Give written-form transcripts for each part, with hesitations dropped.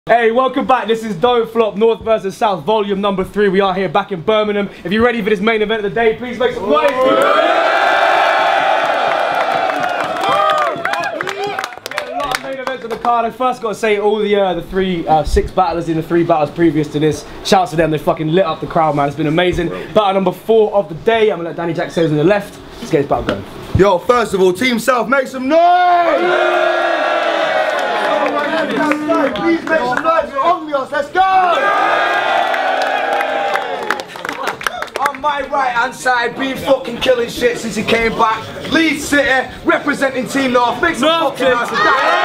Hey, welcome back. This is Don't Flop, North versus South, volume number 3. We are here back in Birmingham. If you're ready for this main event of the day, please make some noise. A lot of main events on the card. I first got to say all the six battlers in the 3 battles previous to this. Shouts to them. They fucking lit up the crowd, man. It's been amazing. Battle number 4 of the day. I'm gonna let Danny Jack say on the left. Let's get this battle going. Yo, first of all, Team South, make some noise! Please make some noise for Ogmios, let's go! On my right hand side, been fucking killing shit since he came back. Leeds City, representing Team North, make some fucking noise for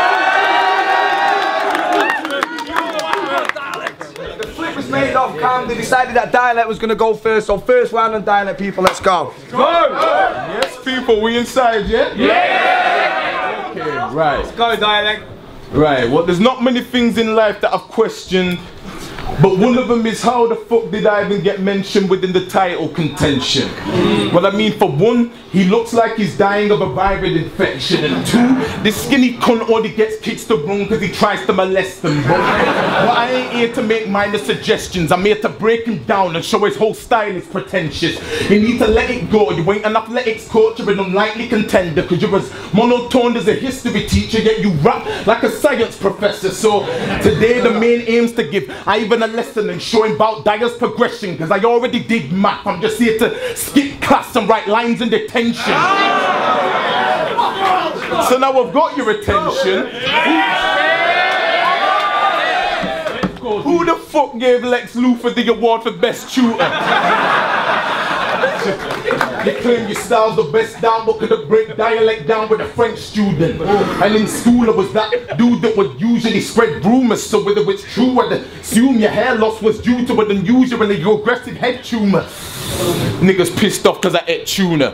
Dialect. The flip was made off cam, they decided that Dialect was going to go first, so first round on Dialect, people, let's go. Go! Yes, people, we inside, yeah? Yeah! Okay, right. Let's go, Dialect. Right, well, there's not many things in life that I've questioned, but one of them is how the fuck did I even get mentioned within the title contention? Well, I mean, for one, he looks like he's dying of a viral infection, and 2, this skinny cunt only gets kids to room because he tries to molest them. But I ain't here to make minor suggestions. I'm here to break him down and show his whole style is pretentious. You need to let it go. You ain't an athletics coach, you're an unlikely contender, because you're as monotone as a history teacher, yet you rap like a science professor. So today the main aim's to give Ivan a lesson and show him about Dyer's progression, because I already did math. I'm just here to skip class and write lines in detention. So now I've got your attention. Who the fuck gave Lex Luthor the award for best tutor? You claim your style's the best down, but could have break Dialect down with a French student. And in school I was that dude that would usually spread rumors, so whether it's true I'd assume your hair loss was due to an unusually aggressive head tumor. Niggas pissed off because I ate tuna.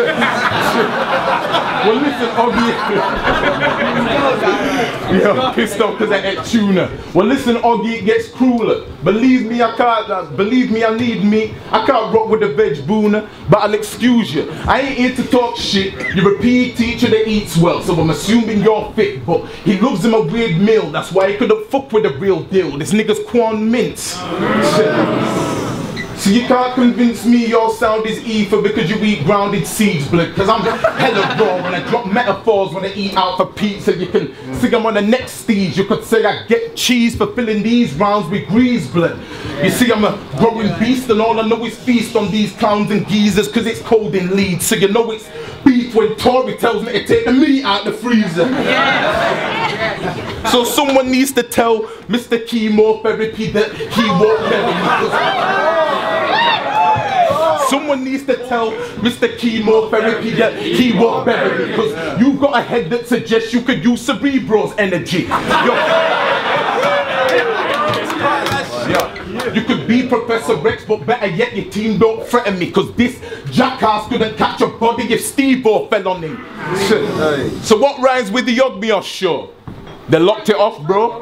Well listen, Oggy. Yeah, pissed off because I ate tuna. Well listen, Oggy, it gets crueler. Believe me, I need me. I can't rock with the veg booner, but I'll excuse you. I ain't here to talk shit. You're a PE teacher that eats well, so I'm assuming you're fit, but he loves him a weird meal. That's why he couldn't fuck with the real deal. This nigga's Quan Mints. So you can't convince me your sound is ether because you eat grounded seeds, blood. Cause I'm hella raw when I drop metaphors when I eat out for pizza. You can see I'm on the next stage. You could say I get cheese for filling these rounds with grease, blood. You see I'm a growing beast and all I know is feast on these clowns and geezers cause it's cold in Leeds. So you know it's beef when Tory tells me to take the meat out the freezer. So someone needs to tell Mr. Chemotherapy that he won't bury me. Someone needs to tell Mr. Chemotherapy that he won't bury me, because you've got a head that suggests you could use Cerebro's energy. You could be Professor Rex, but better yet your team don't threaten me, because this jackass couldn't catch a body if Steve-O fell on him. So what rhymes with the Ogmios show? They locked it off, bro.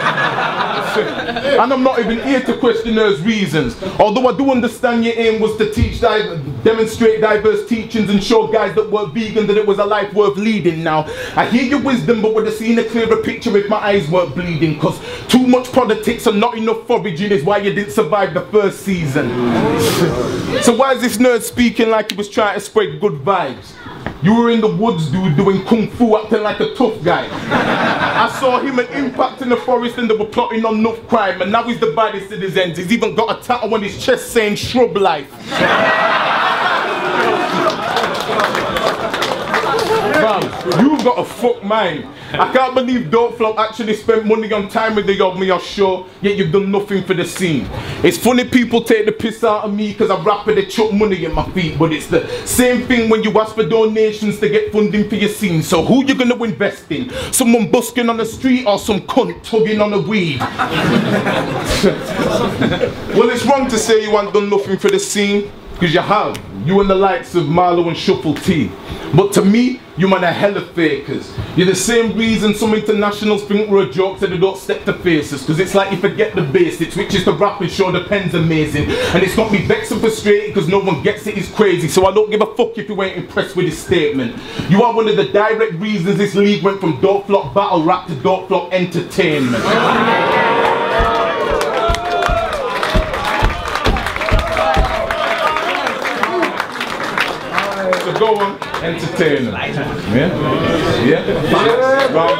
And I'm not even here to question those reasons. Although I do understand your aim was to demonstrate diverse teachings and show guys that were vegan that it was a life worth leading. Now, I hear your wisdom, but would have seen a clearer picture if my eyes weren't bleeding. Cause too much politics and not enough foraging is why you didn't survive the first season. So why is this nerd speaking like he was trying to spread good vibes? You were in the woods, dude, doing kung fu, acting like a tough guy. I saw him and Impact in the forest and they were plotting on enough crime, and now he's the baddest citizens. He's even got a tattoo on his chest saying shrub life. Fam, you've got a fuck mind. I can't believe Don't Flop actually spent money on time with the Ogmios show, yet you've done nothing for the scene. It's funny people take the piss out of me because I rap and they chuck money at my feet, but it's the same thing when you ask for donations to get funding for your scene. So who you gonna invest in? Someone busking on the street or some cunt tugging on the weed? Well, it's wrong to say you haven't done nothing for the scene, because you have. You and the likes of Marlowe and Shuffle T. But to me, you man are hella fakers. You're the same reason some internationals think we're a joke so they don't step to faces. Because it's like you forget the basics, which is the rap and show the pen's amazing. And it's got me vexed and frustrated because no one gets it, it's crazy. So I don't give a fuck if you ain't impressed with this statement. You are one of the direct reasons this league went from Don't Flop battle rap to Don't Flop entertainment. Entertainer. Yeah? Yeah? Round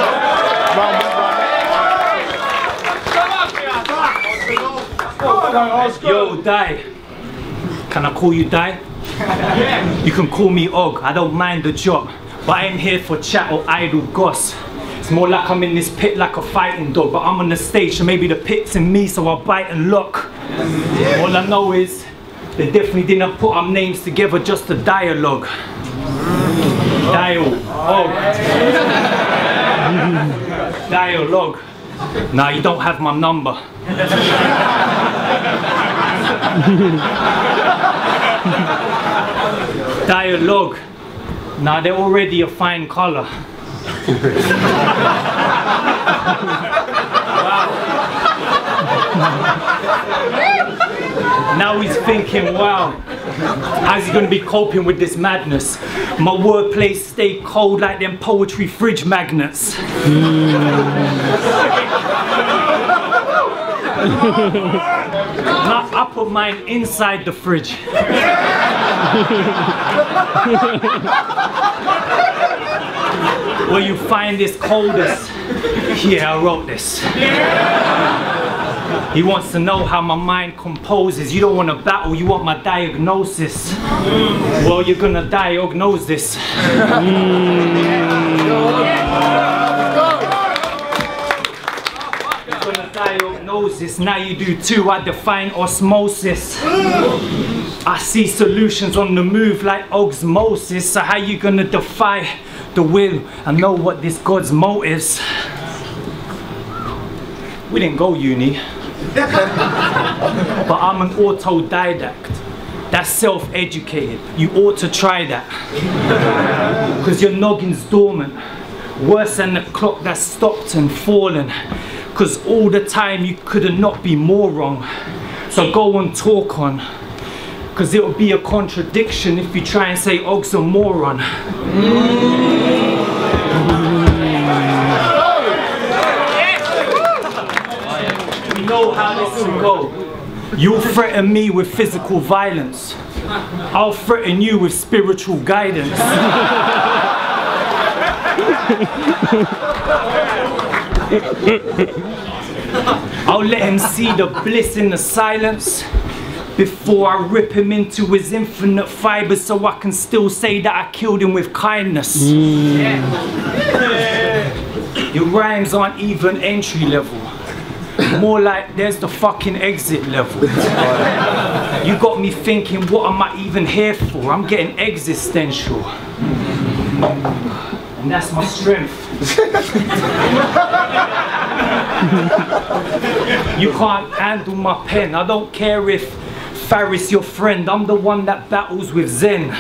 one. Yo, Die. Can I call you Die? You can call me Og, I don't mind the job. But I ain't here for chat or idle goss. It's more like I'm in this pit like a fighting dog. But I'm on the stage, so maybe the pit's in me, so I bite and lock. All I know is, they definitely didn't put our names together, just a dialogue. Dial, Og. Dialogue. Nah, you don't have my number. Dialogue. Nah, they're already a fine color. Now he's thinking, wow, how's he gonna be coping with this madness? My wordplay stay cold like them poetry fridge magnets. Now I put mine inside the fridge. Where you find this coldest? Yeah, I wrote this. He wants to know how my mind composes. You don't want to battle, you want my diagnosis. Well, you're gonna diagnose this. You're gonna diagnose this. Now you do too. I define osmosis. I see solutions on the move like osmosis. So how you gonna defy the will and know what this God's motives? We didn't go uni. But I'm an autodidact. That's self-educated. You ought to try that. Because your noggin's dormant. Worse than the clock that's stopped and fallen. Because all the time you could not be more wrong. So go and talk on. Because it'll be a contradiction if you try and say oxymoron. We know how this will go. You'll threaten me with physical violence. I'll threaten you with spiritual guidance. I'll let him see the bliss in the silence before I rip him into his infinite fibers, so I can still say that I killed him with kindness. Your rhymes aren't even entry level. More like there's the fucking exit level. You got me thinking, what am I even here for? I'm getting existential. And that's my strength. You can't handle my pen. I don't care if Faris your friend. I'm the one that battles with Zen.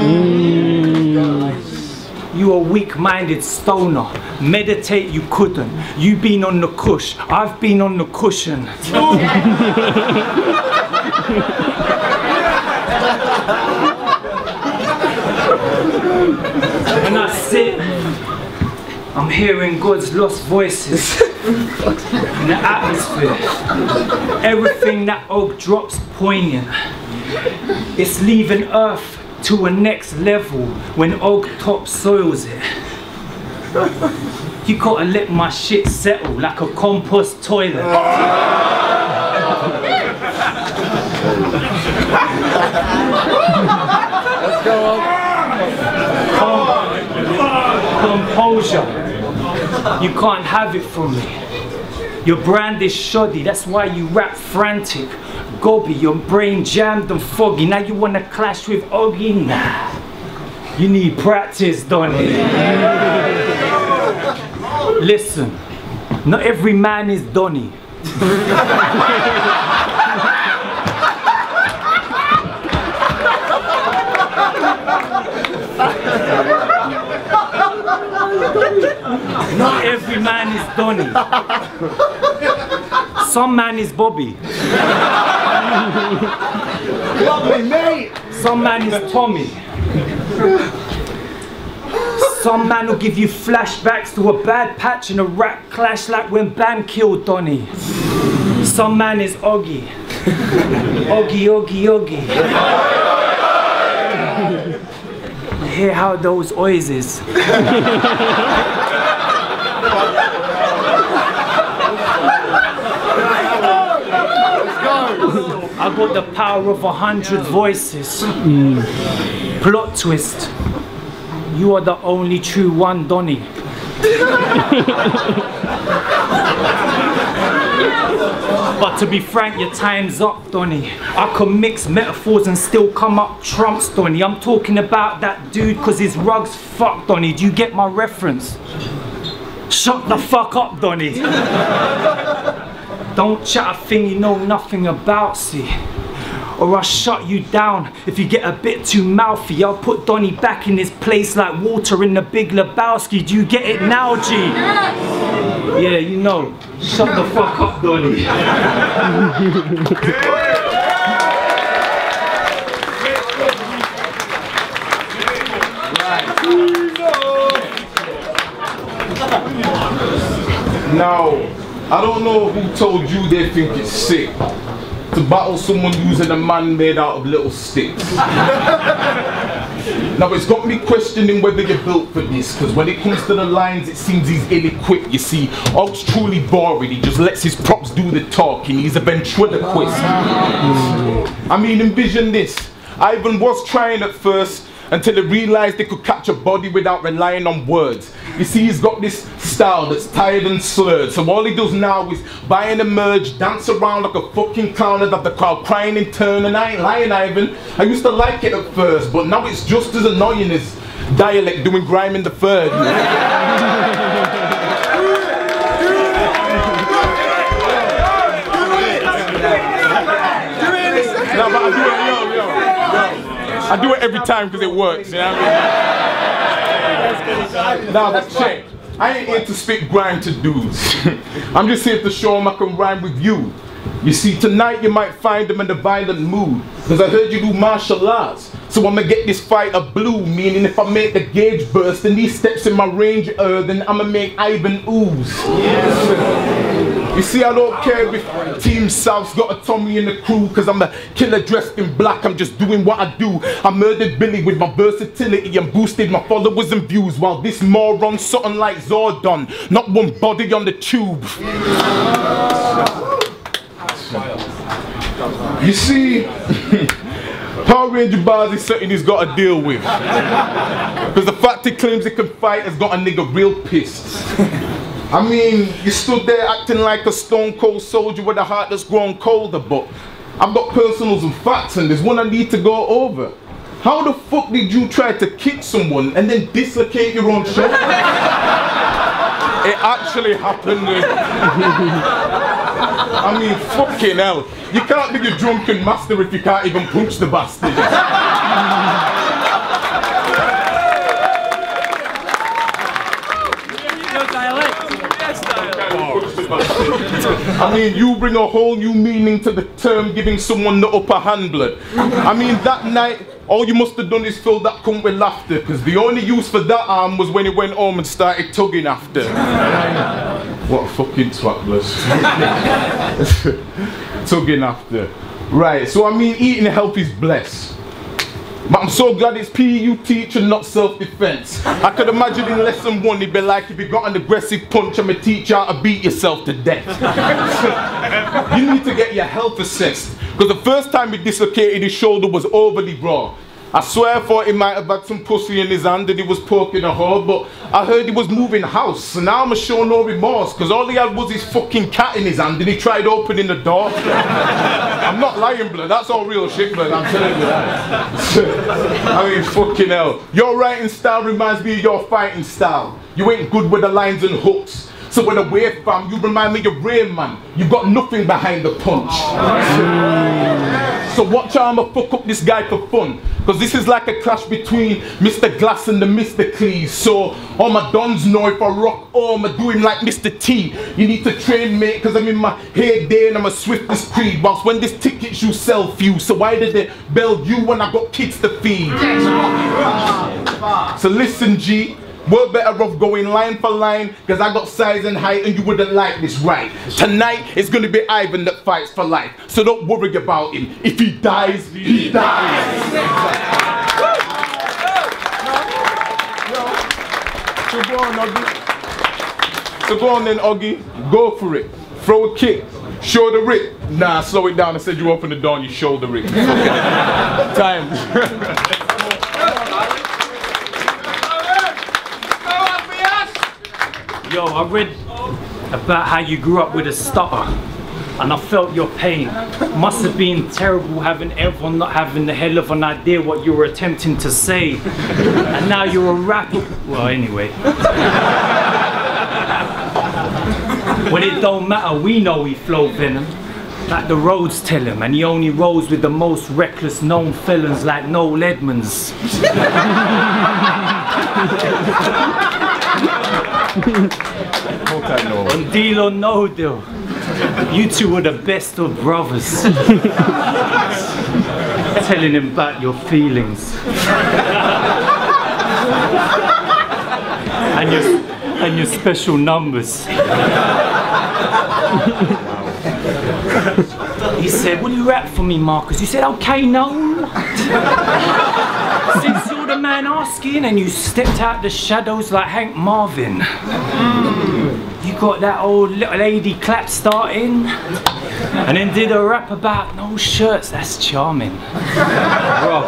You a weak-minded stoner. Meditate you couldn't. You been on the cush. I've been on the cushion. When I sit, I'm hearing God's lost voices in the atmosphere. Everything that Og drops poignant. It's leaving Earth to a next level when Og topsoils it. You gotta let my shit settle like a compost toilet. Let's go on. Composure. You can't have it from me. Your brand is shoddy, that's why you rap frantic. Gobby, your brain jammed and foggy. Now you wanna clash with Oggy? Nah. You need practice, Donny. Listen, not every man is Donny. Not every man is Donny. Some man is Bobby. Lovely, mate. Some man is Tommy. Some man will give you flashbacks to a bad patch and a rap clash like when Bam killed Donny. Some man is Oggy. Oggy, Oggy, Oggy. Hear how those oises. I got the power of 100 voices. Plot twist. You are the only true one, Donny. But to be frank, your time's up, Donny. I can mix metaphors and still come up trumps, Donny. I'm talking about that dude cause his rug's fucked, Donny. Do you get my reference? Shut the fuck up, Donny. Don't chat a thing you know nothing about, see. Or I'll shut you down if you get a bit too mouthy. I'll put Donny back in his place like water in the Big Lebowski. Do you get it now, G? Yeah, you know. Shut the fuck up, Donny. Now, I don't know who told you they think it's sick to battle someone using a man made out of little sticks. Now it's got me questioning whether you're built for this, because when it comes to the lines it seems he's ill-equipped, you see. Og's truly boring, he just lets his props do the talking, he's a ventriloquist. I mean, envision this, Ivan was trying at first, until he realized they could catch a body without relying on words. You see, he's got this style that's tired and slurred, so all he does now is buy and emerge, dance around like a fucking clown and have the crowd crying in turn. And I ain't lying, Ivan, I used to like it at first, but now it's just as annoying as dialect doing grime in the third. No, but I do it, yo. I do it every time because it works, you know what I mean? Now, but check. I ain't here to spit grime to dudes. I'm just here to show them I can rhyme with you. You see, tonight you might find them in a violent mood, because I heard you do martial arts. So I'ma get this fight a blue, meaning if I make the gauge burst and these steps in my range then I'ma make Ivan ooze. You see, I don't care if Team South's got a Tommy in the crew, cause I'm a killer dressed in black, I'm just doing what I do. I murdered Billy with my versatility and boosted my followers and views, while this moron something like Zordon, not one body on the tube. You see, Power Ranger bars is something he's got to deal with. Because the fact he claims he can fight has got a nigga real pissed. I mean, you stood there acting like a stone cold soldier with a heart that's grown colder, but I've got personals and facts and there's one I need to go over. How the fuck did you try to kick someone and then dislocate your own shoulder? It actually happened. I mean, fucking hell. You can't be a drunken master if you can't even punch the bastard. I mean, you bring a whole new meaning to the term giving someone the upper hand, blood. I mean, that night, all you must have done is fill that cunt with laughter, because the only use for that arm was when he went home and started tugging after. What a fucking twat, blood. Tugging after. Right, so I mean, eating healthy is blessed. But I'm so glad it's PE you teach and not self-defense. I could imagine in lesson 1 it'd be like if you got an aggressive punch, I'm gonna teach you how to beat yourself to death. You need to get your health assessed, because the first time he dislocated his shoulder was overly raw. I swear I thought he might have had some pussy in his hand and he was poking a hole, but I heard he was moving house, so now I'ma show no remorse, because all he had was his fucking cat in his hand and he tried opening the door. I'm not lying, blood, that's all real shit, blood, I'm telling you that. I mean, fucking hell. Your writing style reminds me of your fighting style. You ain't good with the lines and hooks. So when I wave, fam, you remind me of Rain Man. You got nothing behind the punch. So watch how I'ma fuck up this guy for fun, because this is like a clash between Mr. Glass and the Mr. Cleese. So all my dons know if I rock I'ma do him like Mr. T. You need to train, mate, because I'm in my heyday and I'm a swiftest creed. Whilst when this tickets you sell few, so why did they bell you when I got kids to feed? So listen, G, we're better off going line for line, because I got size and height and you wouldn't like this, right? Tonight it's gonna be Ivan that fights for life, so don't worry about him. If he dies, he dies. So go on, Oggy. So go on then, Oggy. Go for it. Throw a kick. Shoulder rip. Nah, slow it down. I said you open the door and you shoulder rip. Time. Yo, I read about how you grew up with a stutter, and I felt your pain. Must have been terrible having everyone not having the hell of an idea what you were attempting to say. And now you're a rapper. Well, anyway. When it don't matter, we know he flow venom. Like the roads tell him, and he only rolls with the most reckless known felons like Noel Edmonds. On deal or no deal, you two are the best of brothers. Telling him about your feelings. and your special numbers. He said, will you rap for me, Marcus? You said, okay, no. Since you're the man asking, and you stepped out the shadows like Hank Marvin. You got that old little lady clap starting, and then did a rap about no shirts. That's charming. Bro,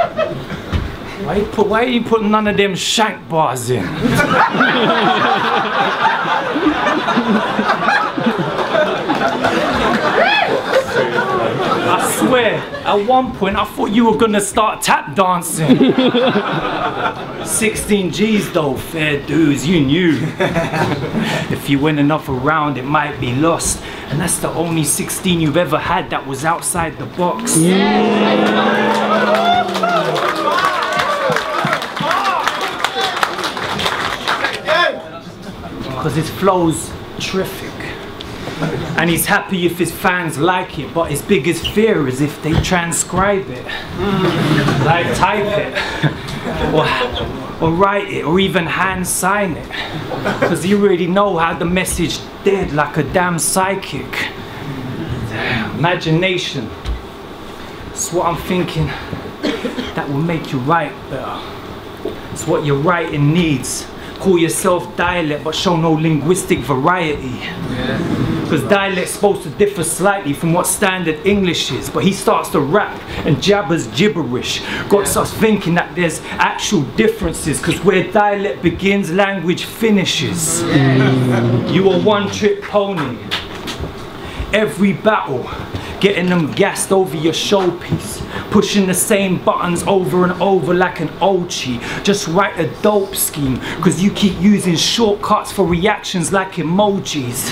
why you put none of them shank bars in? I swear, at one point I thought you were gonna start tap dancing. 16 G's though, fair dues, you knew. If you went another round, it might be lost. And that's the only 16 you've ever had that was outside the box. Because his flow's terrific. And he's happy if his fans like it, but his biggest fear is if they transcribe it. Like type it, or write it, or even hand sign it. Because you already know how the message dead like a damn psychic. Imagination. It's what I'm thinking that will make you write better. It's what your writing needs. Call yourself dialect but show no linguistic variety. Because dialect's supposed to differ slightly from what standard English is, but he starts to rap and jabbers gibberish. Got us thinking that there's actual differences, because where dialect begins, language finishes. You a one-trick pony. Every battle, getting them gassed over your showpiece, pushing the same buttons over and over like an Ochi. Just write a dope scheme, cause you keep using shortcuts for reactions like emojis.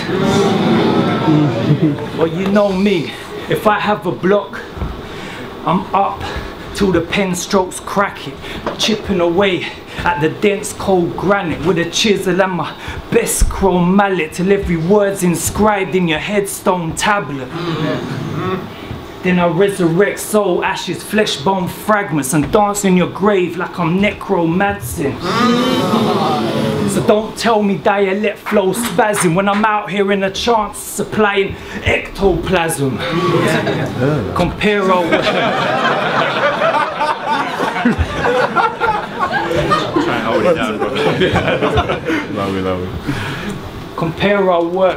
Well, you know me, if I have a block, I'm up till the pen strokes crack it, chipping away at the dense cold granite with a chisel and my best chrome mallet till every word's inscribed in your headstone tablet. Then I resurrect soul ashes, flesh bone fragments, and dance in your grave like I'm necromancing. So don't tell me dialect flow spasm when I'm out here in a trance supplying ectoplasm. Compare our Try and hold it down, bro. Love it. Compare our work.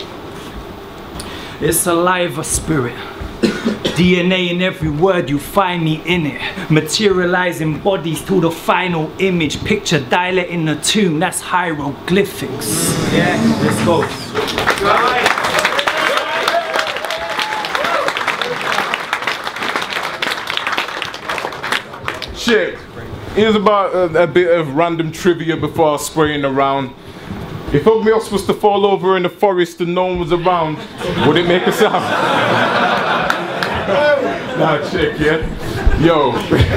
It's alive, a spirit. DNA in every word, you find me in it. Materializing bodies to the final image. Picture dialect in the tomb, that's hieroglyphics. Yeah, let's go. Shit. Here's about a bit of random trivia before spraying around. If Ugly Us was to fall over in the forest and no one was around, would it make a sound? Nah, check, yeah? Yo.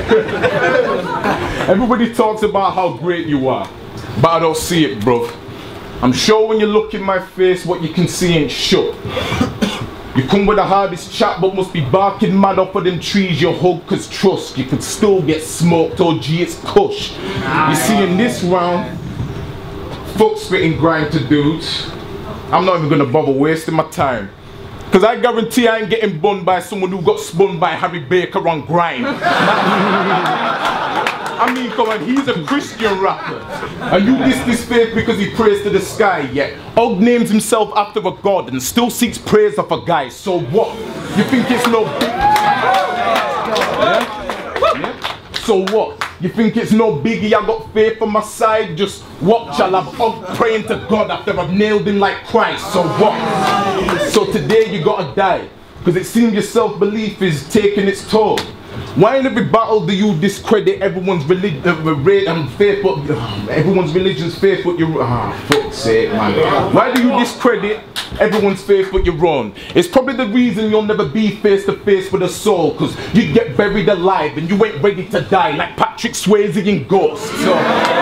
Everybody talks about how great you are, but I don't see it, bro. I'm sure when you look in my face, what you can see ain't shut. You come with the hardest chat, but must be barking mad up of them trees you hug, cause trust, you could still get smoked, oh gee, it's kush. You see, in this round, fuck spitting grind to dudes. I'm not even gonna bother wasting my time. Cause I guarantee I ain't getting bun by someone who got spun by Harry Baker on Grime. I mean, come on, he's a Christian rapper. And you diss this faith because he prays to the sky, yet Og names himself after a god and still seeks praise of a guy. So what? You think it's no big... Yeah? So what? You think it's no biggie? I got faith on my side. Just watch, I'll have Og praying to God after I've nailed him like Christ. So what? So today you gotta die, because it seems your self-belief is taking its toll. Why in every battle do you discredit everyone's faith, but everyone's religion's faith, but you're fuck's sake, man. Why do you discredit everyone's faith, but you're wrong? It's probably the reason you'll never be face to face with a soul, because you get buried alive and you ain't ready to die like Patrick Swayze in Ghost. So,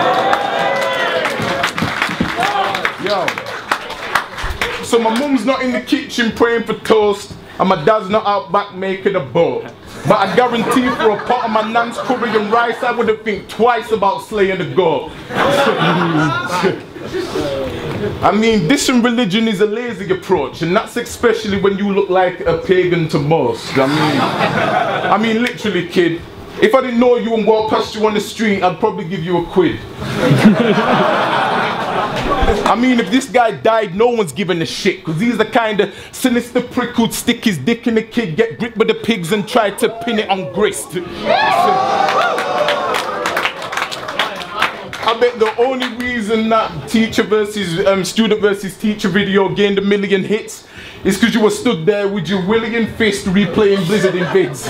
yo. So my mum's not in the kitchen praying for toast, and my dad's not out back making a boat. But I guarantee for a pot of my nan's curry and rice, I wouldn't think twice about slaying a goat. I mean, dissing religion is a lazy approach, and that's especially when you look like a pagan to most. I mean, literally, kid, if I didn't know you and walk past you on the street, I'd probably give you a quid. I mean, if this guy died, no one's giving a shit, because he's the kind of sinister prick who'd stick his dick in a kid, get gripped with the pigs and try to pin it on grist. I bet the only reason that student versus teacher video gained 1 million hits is because you were stood there with your willing fist replaying Blizzard in vids.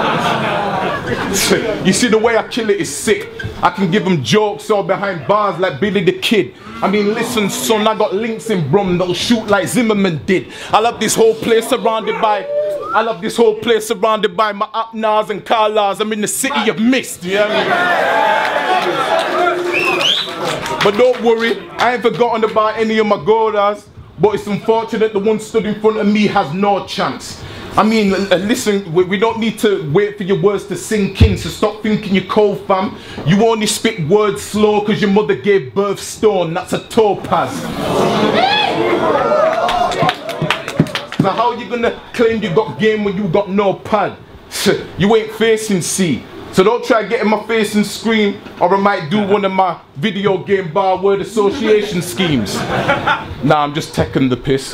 You see, the way I kill it is sick. I can give them jokes all behind bars like Billy the Kid. I mean, listen, son, I got links in Brum that'll shoot like Zimmerman did. I love this whole place surrounded by my Apnars and Carlas. I'm in the city of mist, you know what I mean? But don't worry, I ain't forgotten about any of my goras. But it's unfortunate the one stood in front of me has no chance. I mean, listen, we don't need to wait for your words to sink in, so stop thinking you're cold, fam. You only spit words slow because your mother gave birth stone. That's a topaz. So how are you gonna claim you got game when you got no pad? You ain't facing C. So don't try getting my face and scream, or I might do one of my video game bar word association schemes. Nah, I'm just taking the piss.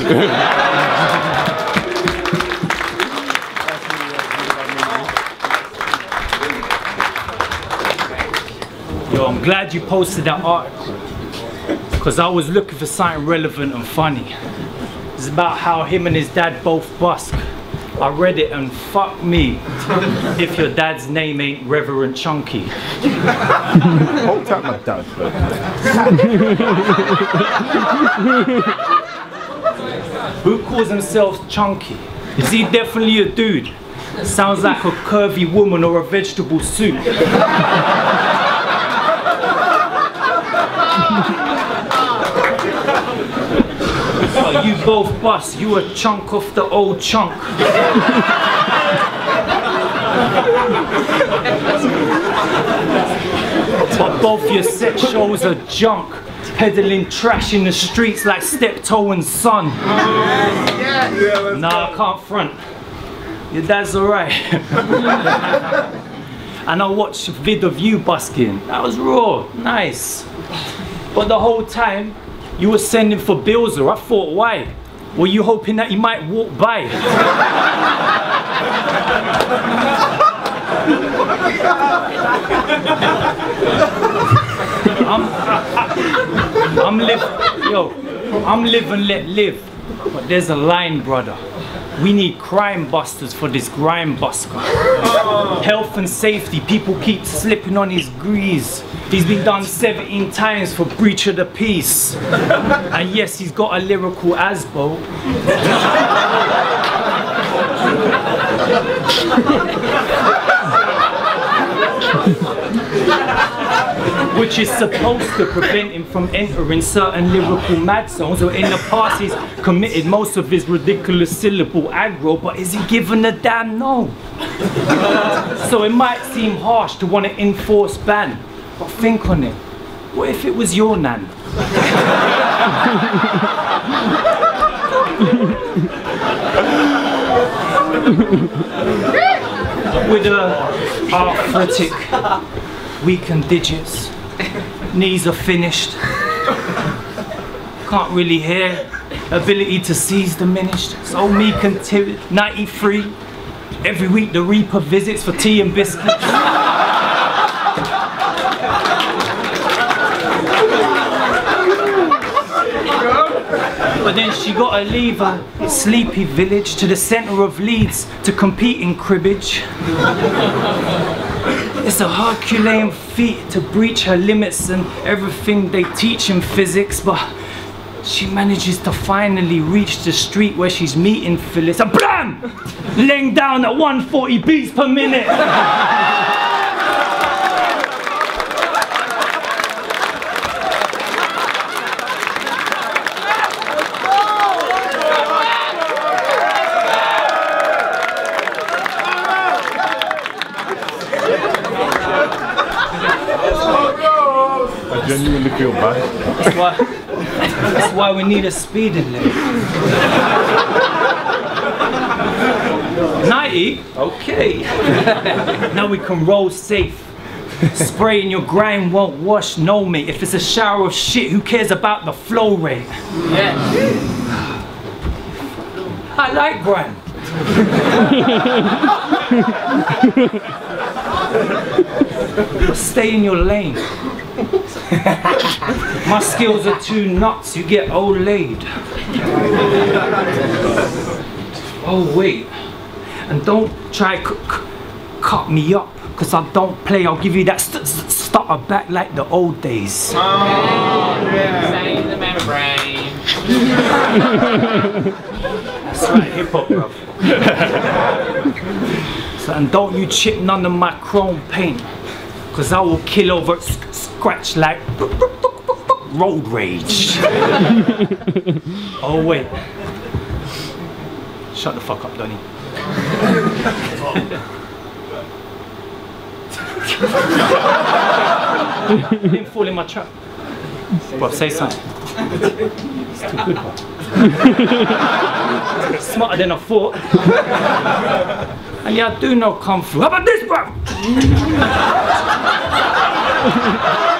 Yo, I'm glad you posted that article, because I was looking for something relevant and funny. It's about how him and his dad both busk. I read it and fuck me if your dad's name ain't Reverend Chunky. Hold tight, my dad. Who calls himself Chunky? Is he definitely a dude? Sounds like a curvy woman or a vegetable soup. Oh, you both bust, you a chunk of the old chunk. But both your set shows are junk, peddling trash in the streets like Steptoe and Son. Nah, I can't front. Your dad's alright. And I watched a vid of you busking. That was raw, nice. But the whole time, you were sending for Bilzer. I thought, why? Were you hoping that he might walk by? I'm live and let live. But there's a line, brother. We need crime busters for this grime busker. Health and safety, people keep slipping on his grease. He's been done 17 times for breach of the peace. And yes, he's got a lyrical asbo. Which is supposed to prevent him from entering certain lyrical mad zones, or in the past he's committed most of his ridiculous syllable aggro, but is he given a damn no? So it might seem harsh to want to enforce ban, but think on it. What if it was your nan? With a arthritic weakened digits, knees are finished, can't really hear, ability to see's diminished. So meek and timid, 93. Every week the Reaper visits for tea and biscuits. But then she gotta leave her sleepy village to the centre of Leeds to compete in cribbage. It's a Herculean feat to breach her limits and everything they teach in physics, but she manages to finally reach the street where she's meeting Phyllis, and BLAM! Laying down at 140 beats per minute. I genuinely feel bad. That's why we need a speeding limit. 90? Okay. Now we can roll safe. Spraying your grind won't wash, no mate. If it's a shower of shit, who cares about the flow rate? Yeah. I like grind. Stay in your lane. My skills are too nuts, you get old laid. Oh wait, and don't try cut me up, cause I don't play. I'll give you that stutter back like the old days. Oh yeah. Save the membrane. That's right, hip hop, bro. So, and don't you chip none of my chrome paint, cause I will kill over scratch like road rage. Oh wait. Shut the fuck up, Donny. You didn't fall in my trap. Bro, say something. It's too good, bro. Smarter than I thought. And yeah, I do know kung fu. How about this, bro?